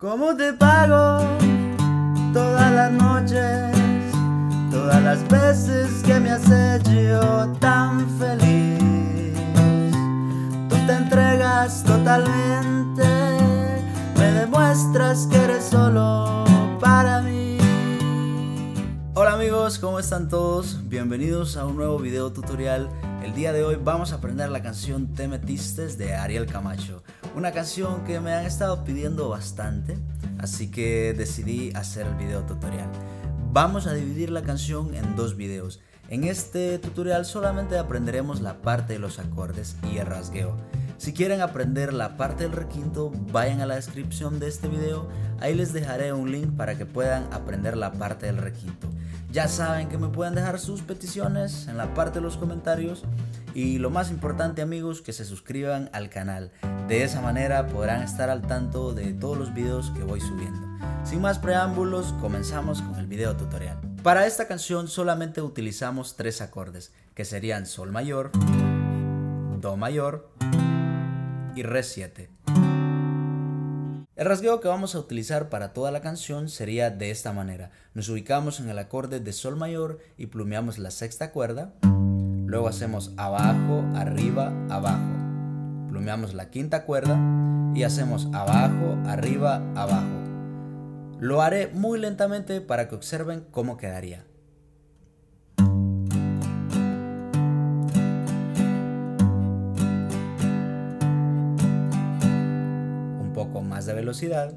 ¿Cómo te pago todas las noches, todas las veces que me has hecho tan feliz? Tú te entregas totalmente, me demuestras que eres solo para mí. Hola amigos, ¿cómo están todos? Bienvenidos a un nuevo video tutorial. El día de hoy vamos a aprender la canción Te Metiste de Ariel Camacho. Una canción que me han estado pidiendo bastante, así que decidí hacer el video tutorial. Vamos a dividir la canción en dos videos. En este tutorial solamente aprenderemos la parte de los acordes y el rasgueo. Si quieren aprender la parte del requinto, vayan a la descripción de este video. Ahí les dejaré un link para que puedan aprender la parte del requinto. Ya saben que me pueden dejar sus peticiones en la parte de los comentarios. Y lo más importante amigos, que se suscriban al canal. De esa manera podrán estar al tanto de todos los videos que voy subiendo. Sin más preámbulos, comenzamos con el video tutorial. Para esta canción solamente utilizamos tres acordes, que serían Sol mayor, Do mayor y Re 7. El rasgueo que vamos a utilizar para toda la canción sería de esta manera. Nos ubicamos en el acorde de Sol mayor y plumeamos la sexta cuerda. Luego hacemos abajo, arriba, abajo. Plumeamos la quinta cuerda y hacemos abajo, arriba, abajo. Lo haré muy lentamente para que observen cómo quedaría. Un poco más de velocidad.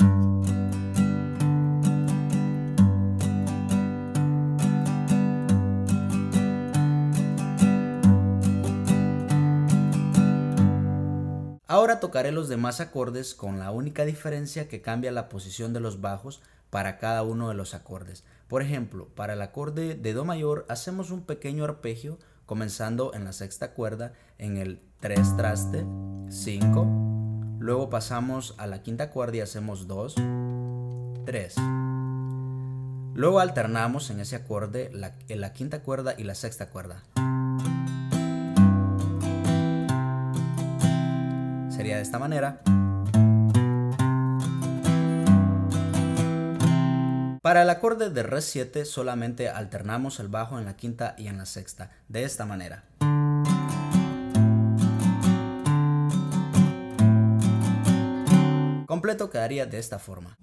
Ahora tocaré los demás acordes con la única diferencia que cambia la posición de los bajos para cada uno de los acordes. Por ejemplo, para el acorde de Do mayor hacemos un pequeño arpegio comenzando en la sexta cuerda en el 3 traste, 5. Luego pasamos a la quinta cuerda y hacemos 2, 3. Luego alternamos en ese acorde la quinta cuerda y la sexta cuerda. Sería de esta manera. Para el acorde de Re 7 solamente alternamos el bajo en la quinta y en la sexta, de esta manera. Completo quedaría de esta forma.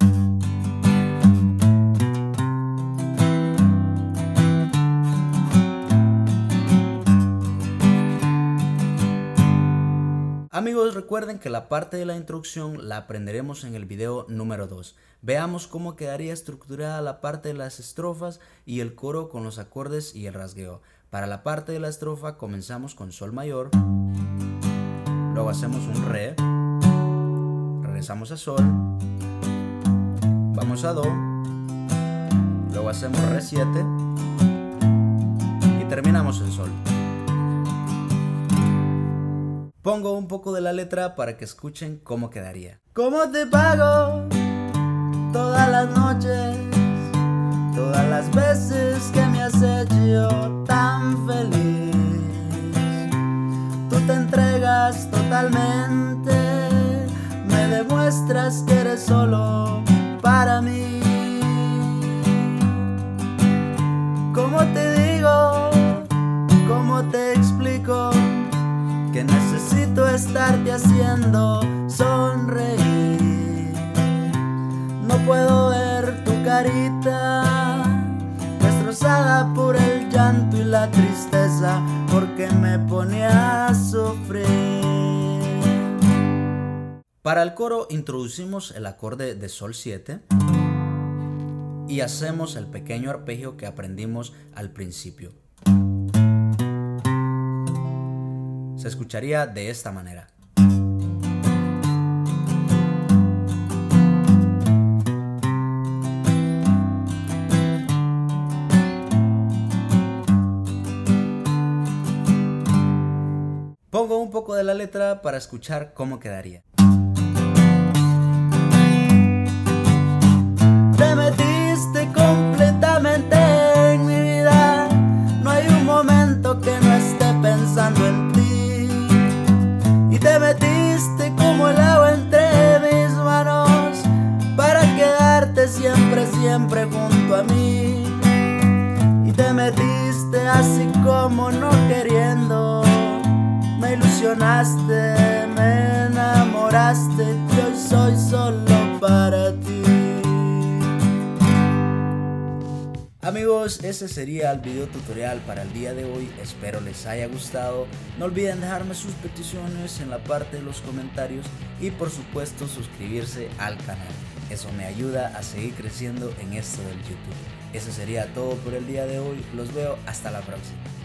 Amigos, recuerden que la parte de la introducción la aprenderemos en el video número 2. Veamos cómo quedaría estructurada la parte de las estrofas y el coro con los acordes y el rasgueo. Para la parte de la estrofa comenzamos con Sol mayor, luego hacemos un Re, regresamos a Sol, vamos a Do, luego hacemos Re 7 y terminamos en Sol. Pongo un poco de la letra para que escuchen cómo quedaría. ¿Cómo te pago todas las noches, todas las veces que me has hecho tan feliz? Tú te entregas totalmente, me demuestras que eres solo para mí. ¿Cómo te digo? ¿Cómo te explico? Que necesito estarte haciendo sonreír. No puedo ver tu carita destrozada por el llanto y la tristeza, porque me pone a sufrir. Para el coro introducimos el acorde de Sol 7 y hacemos el pequeño arpegio que aprendimos al principio. Se escucharía de esta manera. Pongo un poco de la letra para escuchar cómo quedaría. Te metiste completamente en mi vida, no hay un momento que no esté pensando en ti. Y te metiste como el agua entre mis manos. siempre junto a mí y te metiste así como no queriendo. Me ilusionaste, me enamoraste y hoy soy solo para ti. Amigos, ese sería el video tutorial para el día de hoy. Espero les haya gustado. No olviden dejarme sus peticiones en la parte de los comentarios y por supuesto suscribirse al canal. Eso me ayuda a seguir creciendo en esto del YouTube. Eso sería todo por el día de hoy. Los veo hasta la próxima.